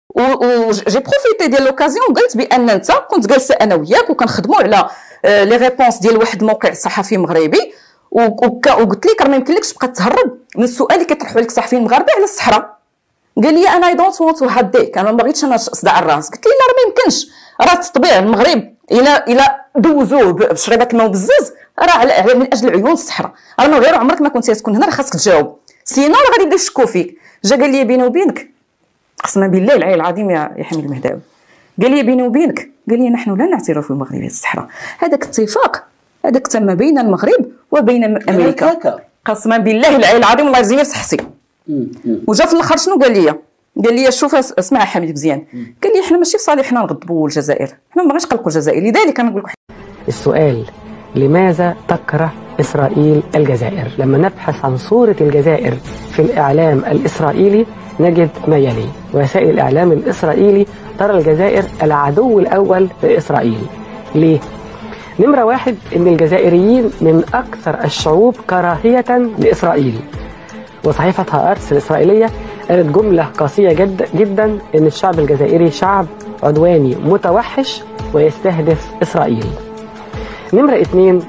وجي بروفيتي ديال لوكازيون قلت بان انت كنت جالسه انا وياك وكنخدموا على لي ريبونس ديال واحد الموقع صحفي مغربي، وقلت لك راه ما يمكنلكش تبقى تهرب من السؤال اللي كيطرحوا لك الصحفيين المغاربه على الصحراء. قال لي انا اي دونت وونت تو هاديك، انا ما بغيتش انا صداع الراس. قلت له لا راه ما يمكنش، راه التطبيع المغرب الى دوزوه بشريبه الماء وبزاز راه من اجل عيون الصحراء، راه من غير عمرك ما كنتي تكون هنا، راه خاصك تجاوب، سينو راه غادي يبداو يشكوا فيك. جا قال لي بيني وبينك قسما بالله العلي العظيم يا حميد المهداوي، قال لي بيني وبينك، قال لي نحن لا نعترف بمغربيه الصحراء، هذاك اتفاق هذاك تم بين المغرب وبين امريكا. قسما بالله العلي العظيم الله يجزيه صحتي. وجا في الاخر شنو قال لي شوف اسمع حميد مزيان، قال لي احنا ماشي في صالحنا نغضبوا الجزائر، حنا ما بغيناش نقلقوا الجزائر، لذلك انا نقول لك السؤال لماذا تكره إسرائيل الجزائر؟ لما نبحث عن صورة الجزائر في الإعلام الإسرائيلي نجد ما يلي: وسائل الإعلام الإسرائيلي ترى الجزائر العدو الأول لإسرائيل. ليه؟ نمرة واحد، إن الجزائريين من أكثر الشعوب كراهية لإسرائيل، وصحيفة هآرتس الإسرائيلية قالت جملة قاسية جدا إن الشعب الجزائري شعب عدواني متوحش ويستهدف إسرائيل. نمرة اتنين،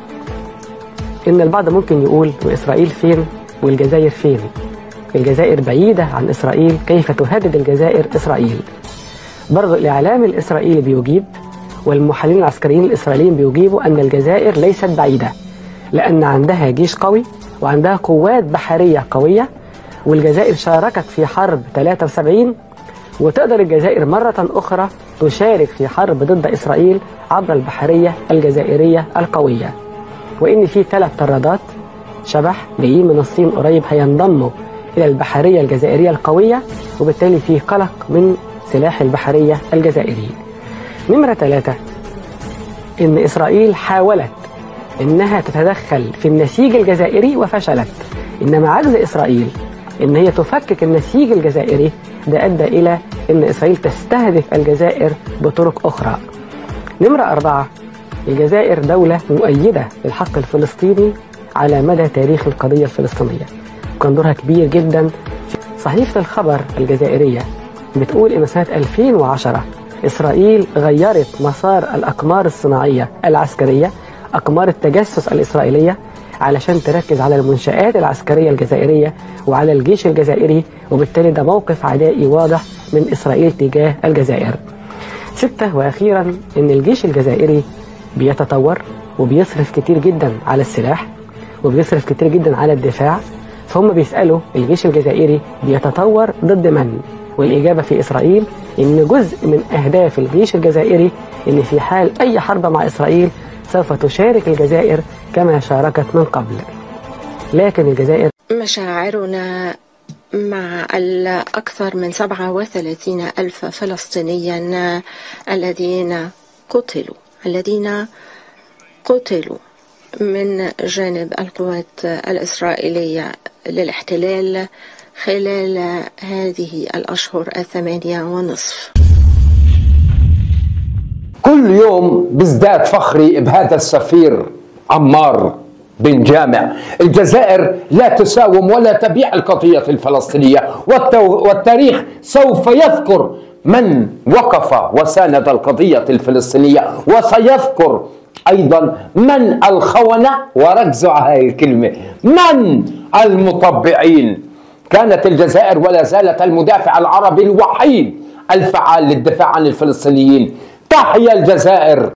إن البعض ممكن يقول وإسرائيل فين والجزائر فين؟ الجزائر بعيدة عن إسرائيل، كيف تهدد الجزائر إسرائيل؟ برضو الإعلام الإسرائيلي بيجيب، والمحللين العسكريين الإسرائيليين بيجيبوا أن الجزائر ليست بعيدة، لأن عندها جيش قوي وعندها قوات بحرية قوية، والجزائر شاركت في حرب 73، وتقدر الجزائر مرة أخرى تشارك في حرب ضد إسرائيل عبر البحرية الجزائرية القوية. وإن في 3 طرادات شبح جايين من الصين قريب هينضموا إلى البحرية الجزائرية القوية، وبالتالي في قلق من سلاح البحرية الجزائري. نمرة 3، إن إسرائيل حاولت إنها تتدخل في النسيج الجزائري وفشلت، إنما عجز إسرائيل إن هي تفكك النسيج الجزائري ده أدى إلى إن إسرائيل تستهدف الجزائر بطرق أخرى. نمرة 4، الجزائر دولة مؤيدة للحق الفلسطيني على مدى تاريخ القضية الفلسطينية، وكان دورها كبير جدا. صحيفة الخبر الجزائرية بتقول إن سنة 2010 إسرائيل غيرت مسار الأقمار الصناعية العسكرية، أقمار التجسس الإسرائيلية، علشان تركز على المنشآت العسكرية الجزائرية وعلى الجيش الجزائري، وبالتالي ده موقف عدائي واضح من إسرائيل تجاه الجزائر. 6 وأخيرا، إن الجيش الجزائري بيتطور وبيصرف كتير جدا على السلاح وبيصرف كتير جدا على الدفاع، فهم بيسألوا الجيش الجزائري بيتطور ضد من؟ والإجابة في إسرائيل إن جزء من أهداف الجيش الجزائري إن في حال أي حرب مع إسرائيل سوف تشارك الجزائر كما شاركت من قبل. لكن الجزائر مشاعرنا مع الأكثر من 37,000 فلسطينيا الذين قتلوا من جانب القوات الإسرائيلية للاحتلال خلال هذه الأشهر 8.5. كل يوم بزداد فخري بهذا السفير عمار بن جامع. الجزائر لا تساوم ولا تبيع القضية الفلسطينية، والتاريخ سوف يذكر من وقف وساند القضية الفلسطينية، وسيذكر أيضا من الخونة، وركزوا على هذه الكلمة، من المطبعين. كانت الجزائر ولا زالت المدافع العربي الوحيد الفعال للدفاع عن الفلسطينيين. تحيا الجزائر.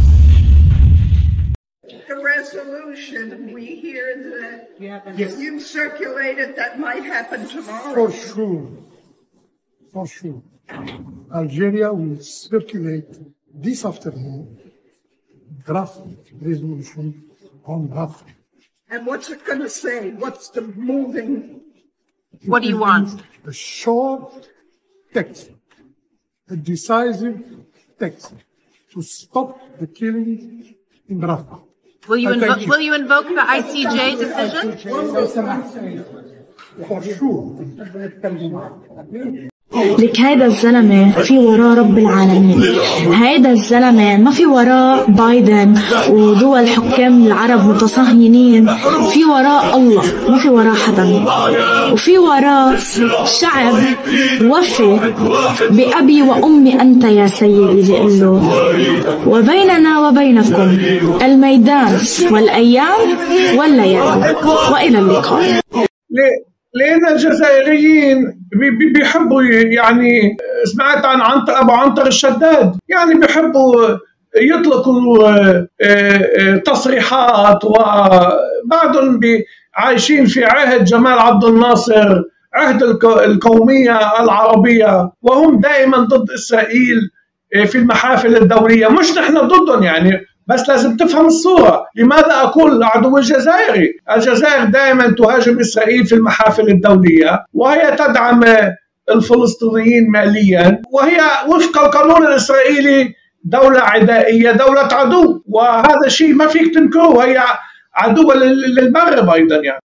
Resolution we hear that you've circulated that might happen tomorrow. For sure. Algeria will circulate this afternoon draft resolution on Rafah. And what's it going to say? What's the moving? What do you want? A short text, a decisive text to stop the killing in Rafah. Will you invoke the ICJ decision? For sure. لك هيدا الزلمة في وراه رب العالمين، هيدا الزلمة ما في وراه بايدن ودول حكام العرب متصهينين، في وراه الله، ما في وراه حدا، وفي وراه شعب وفي بأبي وأمي أنت يا سيدي، بيقول له وبيننا وبينكم الميدان والأيام والليالي وإلى اللقاء. لأن الجزائريين بيحبوا، يعني سمعت عن أبو عنتر الشداد، يعني بيحبوا يطلقوا تصريحات، وبعدهم عايشين في عهد جمال عبد الناصر، عهد القومية العربية، وهم دائما ضد إسرائيل في المحافل الدولية. مش نحن ضدهم يعني، بس لازم تفهم الصورة. لماذا أقول عدو الجزائري؟ الجزائر دائما تهاجم إسرائيل في المحافل الدولية، وهي تدعم الفلسطينيين ماليا، وهي وفق القانون الإسرائيلي دولة عدائية، دولة عدو، وهذا شيء ما فيك تنكره، هي عدوة للمغرب أيضا يعني.